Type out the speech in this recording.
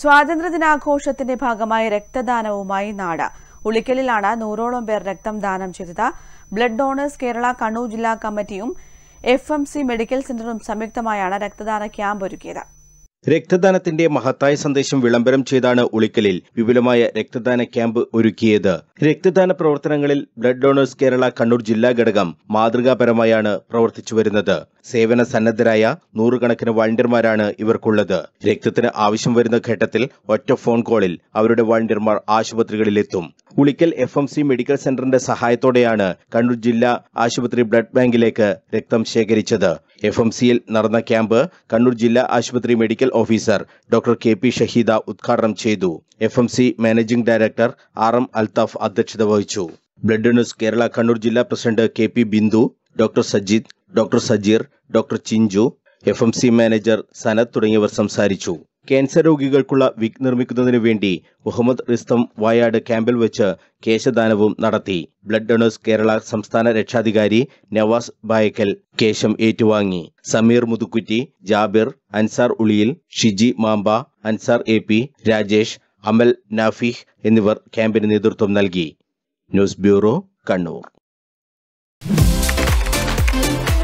സ്വാതന്ത്ര്യദിനാഘോഷത്തിന്റെ ഭാഗമായി രക്തദാനവുമായി നാട്. ഉളിക്കലിലാണ് 100ഓളം പേർ രക്തം ദാനം ചെയ്തത്. ബ്ലഡ് ഡോണേഴ്സ് കേരള കണ്ണൂർ ജില്ലാ കമ്മിറ്റിയും FMC മെഡിക്കൽ സെന്ററും സംയുക്തമായാണ് രക്തദാന ക്യാമ്പ് ഒരുക്കിയത്. രക്തദാനത്തിന്റെ മഹത്തായ സന്ദേശം വിളംബരം ചെയ്താണ് ഉളിക്കലിൽ വിപുലമായ രക്തദാന ക്യാമ്പ് ഒരുക്കിയത്. രക്തദാന പ്രവർത്തനങ്ങളിൽ ബ്ലഡ് ഡോണേഴ്സ് കേരള കണ്ണൂർ ജില്ലാ ഘടകം മാതൃകാപരമായാണ് പ്രവർത്തിച്ചു വരുന്നത്. സേവന സന്നദ്ധരായ 100 കണക്കിന് വളണ്ടിയർമാരാണ് ഇവർക്കുള്ളത്. രക്തത്തിന് ആവശ്യം വരുന്ന ഘട്ടത്തിൽ ഒറ്റ ഫോൺ കോളിൽ അവരുടെ വളണ്ടിയർമാർ ആശുപത്രികളിലെത്തും. ഉളിക്കൽ FMC മെഡിക്കൽ സെന്ററിന്റെ സഹായത്തോടെയാണ് കണ്ണൂർ ജില്ലാ ആശുപത്രി ബ്ലഡ് ബാങ്കിലേക്ക് രക്തം ശേഖരിച്ചത്. FMCയിൽ നടന്ന ക്യാമ്പ് കണ്ണൂർ ജില്ലാ ആശുപത്രി medical officer doctor KP Shaheeda ഉദ്ഘാടനം ചെയ്തു. FMC managing director RM Althaf അധ്യക്ഷത വഹിച്ചു. ബ്ലഡ് ഡോണേഴ്സ് കേരള കണ്ണൂർ ജില്ലാ president KP Bindu, doctor Sajid, doctor Sajeer, doctor Chinchu, FMC manager Sanath തുടങ്ങിയവർ സംസാരിച്ചു. ക്യാൻസർ രോഗികൾക്കുള്ള വിഗ് നിർമ്മിക്കുന്നതിനു വേണ്ടി മുഹമ്മദ് റിസ്തം വായാട് ക്യാമ്പിൽ വെച്ച് കേശദാനവും നടത്തി. ബ്ലഡ് ഡോണേഴ്സ് കേരള സംസ്ഥാന രക്ഷാധികാരി നവാസ് ബായക്കൽ കേശം ഏറ്റുവാങ്ങി. സമീർ മുതുക്കുറ്റി, ജാബിർ, അൻസാർ ഉളിയിൽ, ഷിജി മാമ്പ, അൻസാർ AP, രാജേഷ്, അമൽ നാഫിഹ് എന്നിവർ ക്യാമ്പിന് നേതൃത്വം നൽകി. News bureau, Kannur.